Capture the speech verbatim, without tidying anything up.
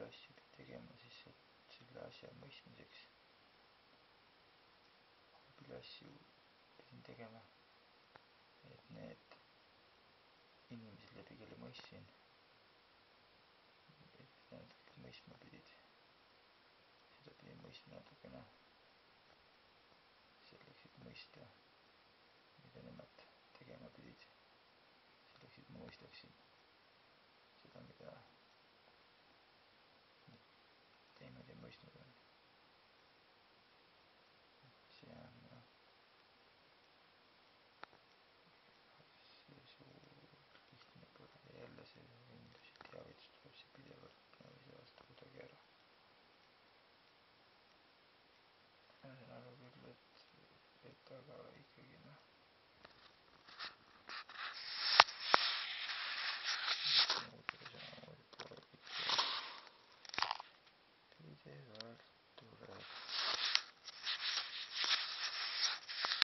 palju asju tegema siis selle asja mõistmiseks. Palju asju pidin tegema, et need inimesed läbi, kelle mõistsin, et nad mõistma pidid. Seda pidin mõistma natukene selleks, et mõista, mida nemad tegema pidid. Selleks, et ma mõistaksin seda, mida teemad ei mõistnud on. See on see suur lihtne pole ja jälle see endus ja teavitus tuleb see pidevalt, no ei saa vasta kuidagi ära. Ma saan aru küll, et, et aga ikkagi noh,